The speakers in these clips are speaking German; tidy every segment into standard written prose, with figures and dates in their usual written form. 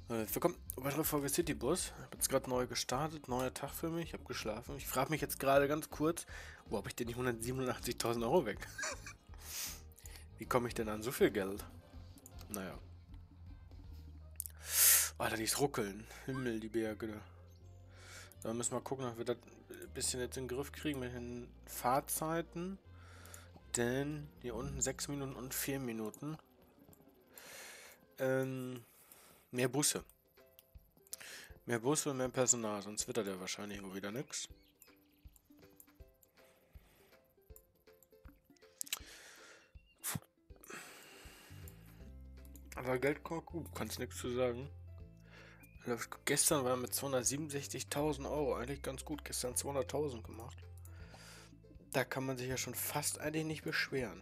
Willkommen, weitere Folge Citybus. Ich habe jetzt gerade neu gestartet, neuer Tag für mich, ich habe geschlafen. Ich frage mich jetzt gerade ganz kurz, wo habe ich denn die 187.000 Euro weg? Wie komme ich denn an so viel Geld? Naja. Alter, die ruckeln. Himmel, die Berge. Da müssen wir gucken, ob wir das ein bisschen jetzt in den Griff kriegen mit den Fahrzeiten. Denn hier unten 6 Minuten und 4 Minuten. Mehr Busse. Mehr Busse und mehr Personal, sonst wird das ja wahrscheinlich wohl wieder nix. Aber Geld kommt gut, kannst nichts zu sagen. Gestern war mit 267.000 Euro eigentlich ganz gut. Gestern 200.000 gemacht. Da kann man sich ja schon fast eigentlich nicht beschweren.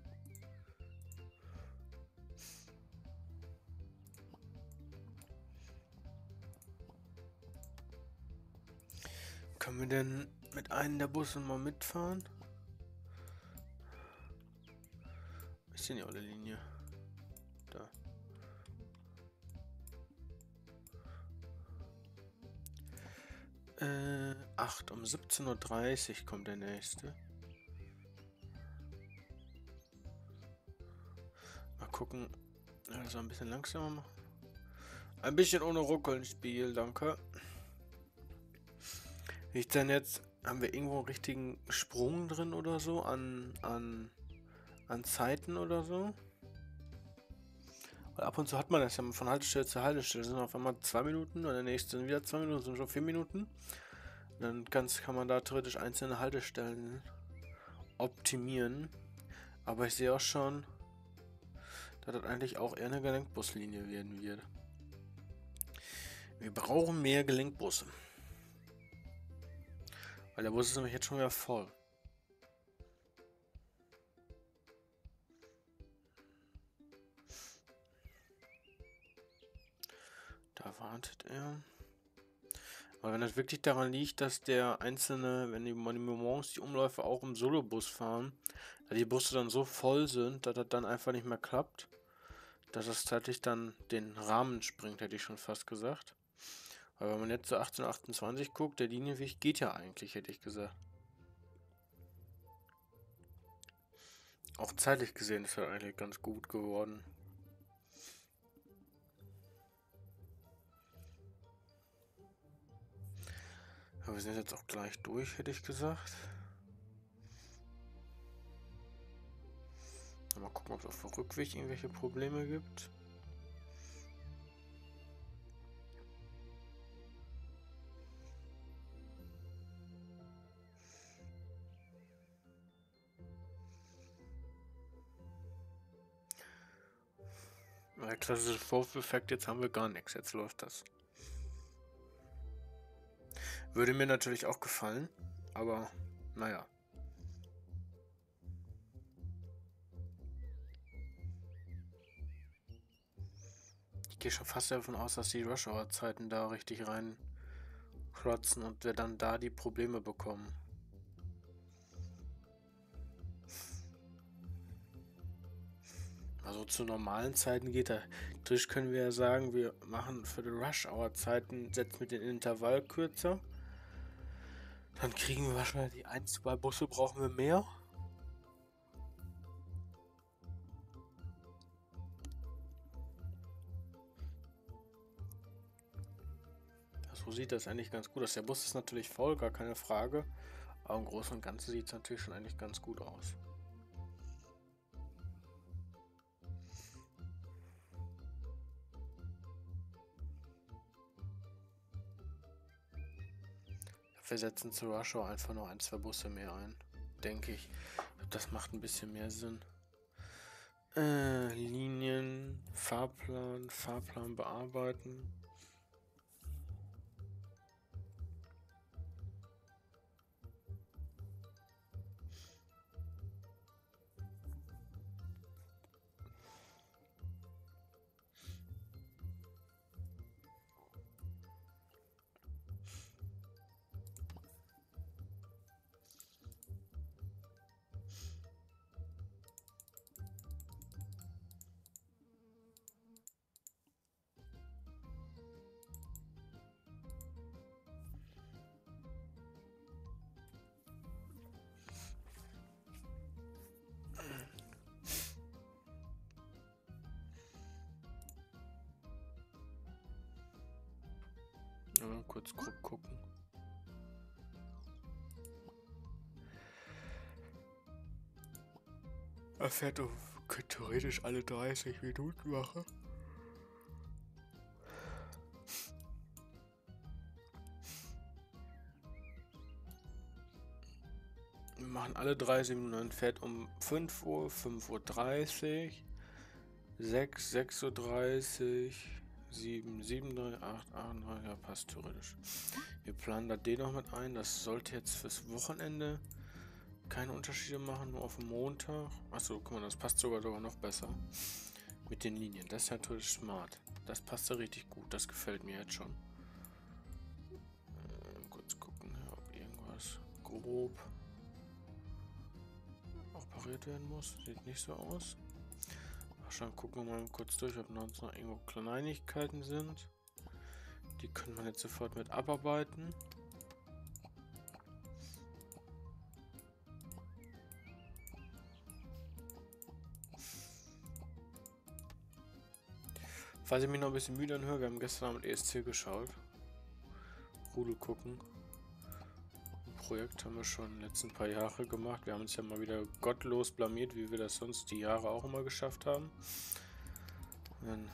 Können wir denn mit einem der Busse mal mitfahren? Ist denn die olle Linie? Da. Äh, 8 um 17:30 Uhr kommt der nächste. Mal gucken. Ja, das war ein bisschen langsamer machen. Ein bisschen ohne Ruckeln Spiel, danke. Wie ich denn jetzt? Haben wir irgendwo einen richtigen Sprung drin oder so an Zeiten oder so? Weil ab und zu hat man das ja von Haltestelle zu Haltestelle. Das sind auf einmal 2 Minuten und der nächste sind wieder 2 Minuten, sind schon 4 Minuten. Und dann kann man da theoretisch einzelne Haltestellen optimieren. Aber ich sehe auch schon, dass das eigentlich auch eher eine Gelenkbuslinie werden wird. Wir brauchen mehr Gelenkbusse. Weil der Bus ist nämlich jetzt schon wieder voll. Da wartet er. Aber wenn das wirklich daran liegt, dass der einzelne, wenn die morgens die Umläufe auch im Solobus fahren, da die Busse dann so voll sind, dass das dann einfach nicht mehr klappt, dass das zeitlich dann den Rahmen springt, hätte ich schon fast gesagt. Aber wenn man jetzt so 18:28 guckt, der Linienweg geht ja eigentlich, hätte ich gesagt. Auch zeitlich gesehen ist er eigentlich ganz gut geworden. Aber wir sind jetzt auch gleich durch, hätte ich gesagt. Mal gucken, ob es auf dem Rückweg irgendwelche Probleme gibt. Der klassische Vorführeffekt, jetzt haben wir gar nichts, jetzt läuft das. Würde mir natürlich auch gefallen, aber naja. Ich gehe schon fast davon aus, dass die Rush-Hour-Zeiten da richtig reinklotzen und wir dann da die Probleme bekommen. Also zu normalen Zeiten geht da. Natürlich können wir ja sagen, wir machen für die Rush-Hour-Zeiten, setzen mit den Intervall kürzer. Dann kriegen wir wahrscheinlich die 1, 2 Busse, brauchen wir mehr. So sieht das eigentlich ganz gut aus. Der Bus ist natürlich voll, gar keine Frage. Aber im Großen und Ganzen sieht es natürlich schon eigentlich ganz gut aus. Wir setzen zu Rushow einfach noch 1, 2 Busse mehr ein. Denke ich. Das macht ein bisschen mehr Sinn. Linien, Fahrplan bearbeiten. Ja, kurz grob gucken. Er fährt auf theoretisch alle 30 Minuten machen. Wir machen alle 30 Minuten, dann fährt um 5 Uhr, 5:30 Uhr, 6, 6:30 Uhr, 7, 7:30 Uhr, 8, 8:30 Uhr, ja, passt theoretisch. Wir planen da den noch mit ein, das sollte jetzt fürs Wochenende keine Unterschiede machen, nur auf den Montag. Achso, guck mal, das passt sogar noch besser. Mit den Linien, das ist natürlich smart. Das passt ja richtig gut, das gefällt mir jetzt schon. Kurz gucken, ja, ob irgendwas grob operiert werden muss. Sieht nicht so aus. Wahrscheinlich gucken wir mal kurz durch, ob noch irgendwo Kleinigkeiten sind. Die können wir jetzt sofort mit abarbeiten. Falls ich mich noch ein bisschen müde anhöre, wir haben gestern Abend ESC geschaut. Rudel gucken. Projekt haben wir schon die letzten paar Jahre gemacht. Wir haben uns ja mal wieder gottlos blamiert, wie wir das sonst die Jahre auch immer geschafft haben. Dann,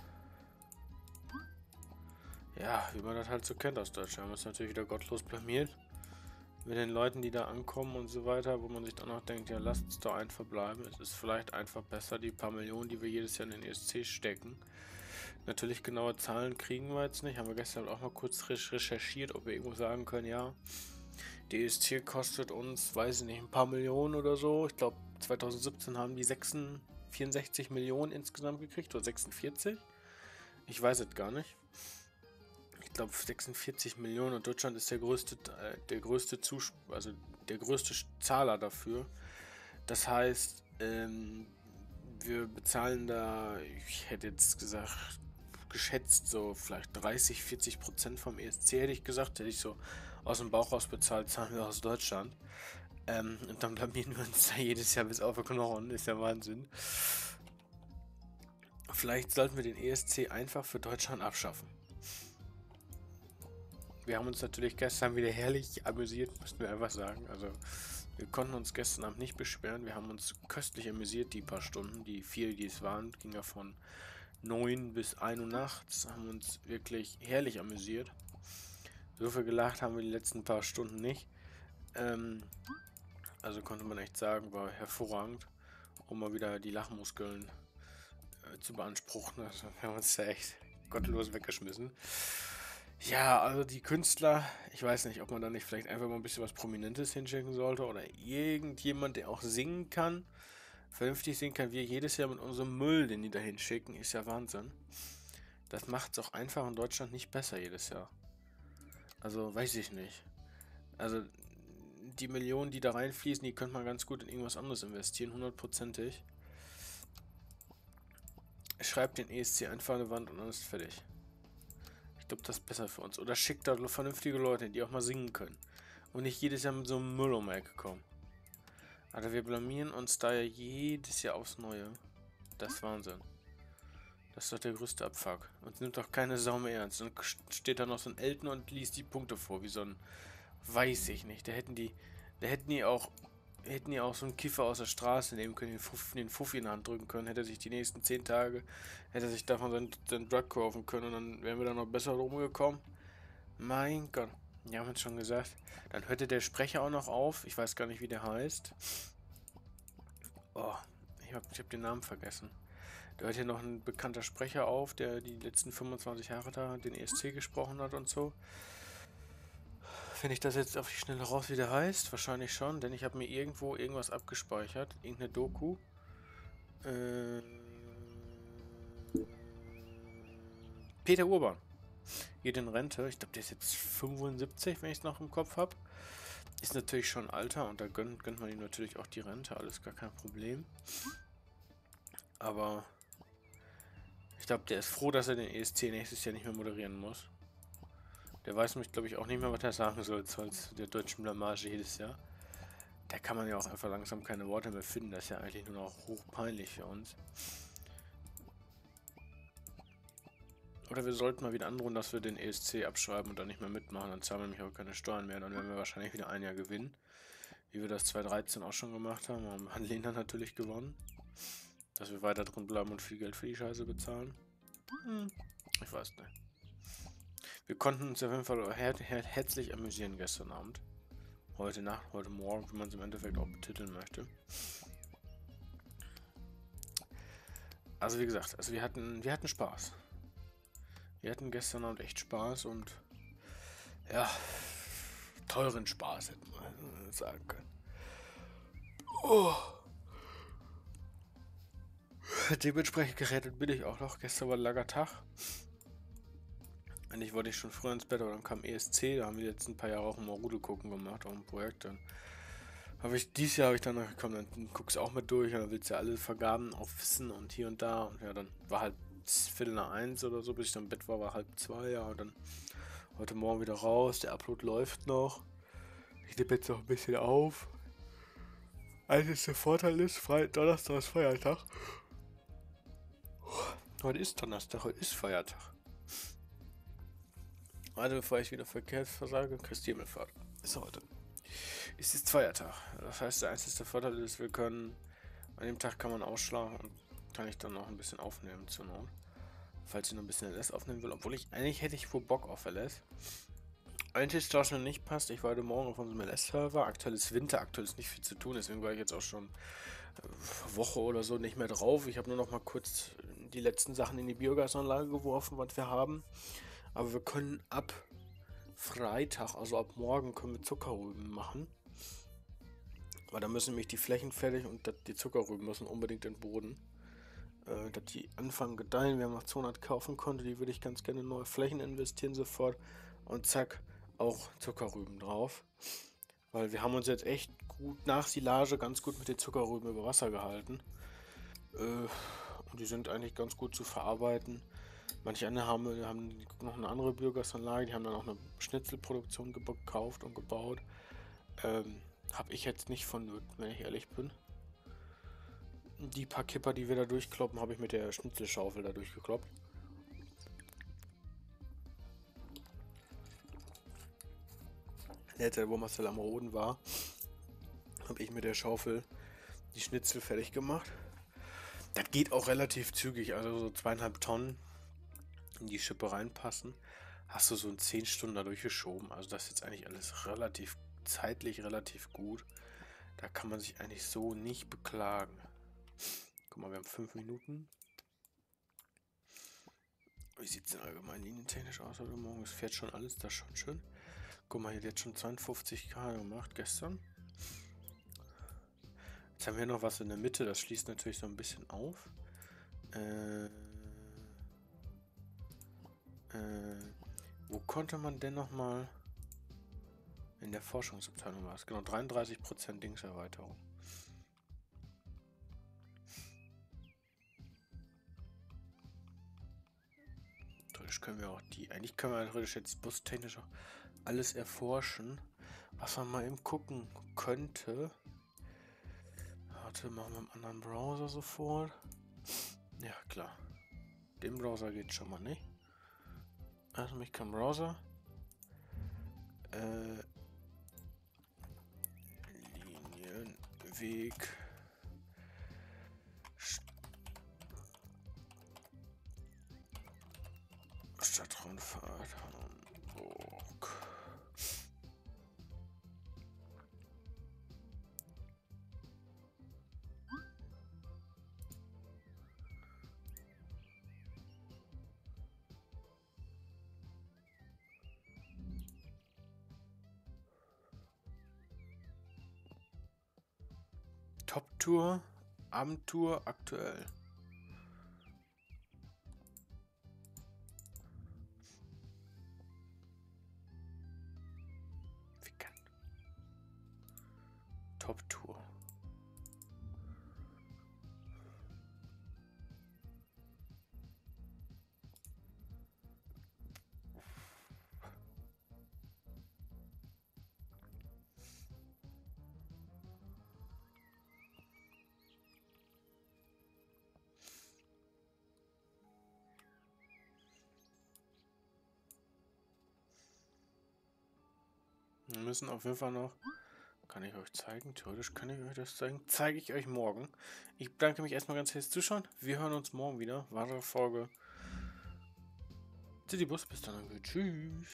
ja, wie man das halt so kennt aus Deutschland. Wir haben uns natürlich wieder gottlos blamiert. Mit den Leuten, die da ankommen und so weiter, wo man sich dann auch denkt, ja, lasst es doch einfach bleiben. Es ist vielleicht einfach besser, die paar Millionen, die wir jedes Jahr in den ESC stecken. Natürlich genaue Zahlen kriegen wir jetzt nicht. Haben wir gestern auch mal kurz recherchiert, ob wir irgendwo sagen können, ja, die ESC kostet uns, weiß ich nicht, ein paar Millionen oder so. Ich glaube, 2017 haben die 64 Millionen insgesamt gekriegt, oder 46. Ich weiß es gar nicht. Ich glaube 46 Millionen und Deutschland ist der größte also der größte Zahler dafür. Das heißt, wir bezahlen da, ich hätte jetzt geschätzt, so vielleicht 30-40% vom ESC, hätte ich gesagt, hätte ich so aus dem Bauch raus bezahlt, zahlen wir aus Deutschland. Und dann blamieren wir uns da jedes Jahr bis auf den Knochen, ist ja Wahnsinn. Vielleicht sollten wir den ESC einfach für Deutschland abschaffen. Wir haben uns natürlich gestern wieder herrlich amüsiert, müssen wir einfach sagen. Also wir konnten uns gestern Abend nicht beschweren. Wir haben uns köstlich amüsiert, die paar Stunden. Die 4, die es waren, ging ja von 9 bis 1 Uhr nachts. Haben uns wirklich herrlich amüsiert. So viel gelacht haben wir die letzten paar Stunden nicht. Also konnte man echt sagen, war hervorragend, um mal wieder die Lachmuskeln zu beanspruchen. Also wir haben uns da echt gottlos weggeschmissen. Ja, also die Künstler, ich weiß nicht, ob man da nicht vielleicht einfach mal ein bisschen was Prominentes hinschicken sollte oder irgendjemand, der auch singen kann, vernünftig singen kann, wir jedes Jahr mit unserem Müll, den die da hinschicken, ist ja Wahnsinn. Das macht es auch einfach in Deutschland nicht besser jedes Jahr. Also, weiß ich nicht. Also, die Millionen, die da reinfließen, die könnte man ganz gut in irgendwas anderes investieren, hundertprozentig. Schreibt den ESC einfach an die Wand und dann ist fertig. Ich glaube, das ist besser für uns. Oder schickt da vernünftige Leute, die auch mal singen können. Und nicht jedes Jahr mit so einem Müll um die Ecke kommen. Also wir blamieren uns da ja jedes Jahr aufs Neue. Das ist Wahnsinn. Das ist doch der größte Abfuck. Uns nimmt doch keine Sau mehr ernst. Dann steht da noch so ein Elton und liest die Punkte vor, wie so ein... Weiß ich nicht. Da hätten die auch so einen Kiffer aus der Straße nehmen können, den Fuffi in die Hand drücken können, hätte er sich die nächsten 10 Tage, hätte er sich davon seinen Drug kaufen können und dann wären wir da noch besser rumgekommen. Mein Gott. Ja, haben wir schon gesagt. Dann hörte der Sprecher auch noch auf. Ich weiß gar nicht, wie der heißt. Oh, ich hab den Namen vergessen. Da hört hier noch ein bekannter Sprecher auf, der die letzten 25 Jahre da den ESC gesprochen hat und so. Finde ich das jetzt auf die Schnelle raus, wie der heißt? Wahrscheinlich schon, denn ich habe mir irgendwo irgendwas abgespeichert. Irgendeine Doku. Peter Urban. Geht in Rente. Ich glaube, der ist jetzt 75, wenn ich es noch im Kopf habe. Ist natürlich schon Alter und da gönnt man ihm natürlich auch die Rente. Alles gar kein Problem. Aber ich glaube, der ist froh, dass er den ESC nächstes Jahr nicht mehr moderieren muss. Der weiß mich, glaube ich, auch nicht mehr, was er sagen soll, trotz der deutschen Blamage jedes Jahr. Da kann man ja auch einfach langsam keine Worte mehr finden. Das ist ja eigentlich nur noch hochpeinlich für uns. Oder wir sollten mal wieder androhen, dass wir den ESC abschreiben und dann nicht mehr mitmachen. Dann zahlen wir nämlich auch keine Steuern mehr. Dann werden wir wahrscheinlich wieder ein Jahr gewinnen. Wie wir das 2013 auch schon gemacht haben. Haben Lena natürlich gewonnen. Dass wir weiter drin bleiben und viel Geld für die Scheiße bezahlen. Ich weiß nicht. Wir konnten uns auf jeden Fall herzlich amüsieren gestern Abend. Heute Nacht, heute Morgen, wie man es im Endeffekt auch betiteln möchte. Also wie gesagt, wir hatten Spaß. Wir hatten gestern Abend echt Spaß und ja, teuren Spaß hätte man sagen können. Oh. Dementsprechend gerettet bin ich auch noch. Gestern war ein langer Tag. Eigentlich wollte ich schon früher ins Bett, aber dann kam ESC. Da haben wir jetzt ein paar Jahre auch ein Marude gucken gemacht, auch ein Projekt. Dann dieses Jahr habe ich dann gekommen, dann guckst du auch mit durch und dann willst du ja alle Vergaben auch wissen und hier und da. Und ja, dann war halt 12:45 oder so, bis ich dann im Bett war 1:30, ja. Und dann heute Morgen wieder raus. Der Upload läuft noch. Ich nehme jetzt noch ein bisschen auf. Einziger Vorteil ist, Donnerstag ist Feiertag. Heute ist Donnerstag, heute ist Feiertag. Also bevor ich wieder Verkehrsversage, Christi Himmelfahrt. Ist heute. Es ist Feiertag. Das heißt, der einzige Vorteil ist, wir können, an dem Tag kann man ausschlagen und kann ich dann noch ein bisschen aufnehmen zur Not. Falls ich noch ein bisschen LS aufnehmen will, obwohl eigentlich hätte ich wohl Bock auf LS. Eigentlich, was mir nicht passt, ich war heute Morgen auf unserem LS-Server. Aktuell ist Winter, aktuell ist nicht viel zu tun, deswegen war ich jetzt auch schon eine Woche oder so nicht mehr drauf. Ich habe nur noch mal kurz die letzten Sachen in die Biogasanlage geworfen, was wir haben. Aber wir können ab Freitag, also ab morgen, können wir Zuckerrüben machen. Weil da müssen nämlich die Flächen fertig und die Zuckerrüben müssen unbedingt in den Boden. Dass die anfangen gedeihen. Wir haben noch 200 kaufen konnte, die würde ich ganz gerne in neue Flächen investieren sofort. Und zack, auch Zuckerrüben drauf. Weil wir haben uns jetzt echt gut nach Silage ganz gut mit den Zuckerrüben über Wasser gehalten. Und die sind eigentlich ganz gut zu verarbeiten. Manche andere haben noch eine andere Biogasanlage, die haben dann auch eine Schnitzelproduktion gekauft und gebaut. Habe ich jetzt nicht vonnöten, wenn ich ehrlich bin. Die paar Kipper, die wir da durchkloppen, habe ich mit der Schnitzelschaufel da durchgekloppt. Jetzt, wo Marcel am Roden war, habe ich mit der Schaufel die Schnitzel fertig gemacht. Das geht auch relativ zügig, also so 2,5 Tonnen in die Schippe reinpassen. Hast du so in 10 Stunden da durchgeschoben. Also das ist jetzt eigentlich alles zeitlich relativ gut. Da kann man sich eigentlich so nicht beklagen. Guck mal, wir haben 5 Minuten. Wie sieht es denn allgemein linientechnisch aus heute Morgen? Es fährt schon alles, das ist schon schön. Guck mal, hier hat jetzt schon 52 km gemacht gestern. Jetzt haben wir noch was in der Mitte, das schließt natürlich so ein bisschen auf. Wo konnte man denn nochmal... In der Forschungsabteilung war es, genau, 33% Dingserweiterung. Theoretisch können wir auch eigentlich können wir theoretisch jetzt bustechnisch auch alles erforschen, was man mal eben gucken könnte. Warte, machen wir im anderen Browser sofort. Ja, klar. Dem Browser geht schon mal nicht. Also mich kein Browser. Linienweg. Stadtrundfahrt Hamburg. Top-Tour, Abendtour aktuell. Top-Tour. Wir müssen auf jeden Fall noch... Kann ich euch zeigen? Theoretisch kann ich euch das zeigen. Zeige ich euch morgen. Ich bedanke mich erstmal ganz herzlich fürs Zuschauen. Wir hören uns morgen wieder. Weitere Folge. Citybus, bis dann. Tschüss.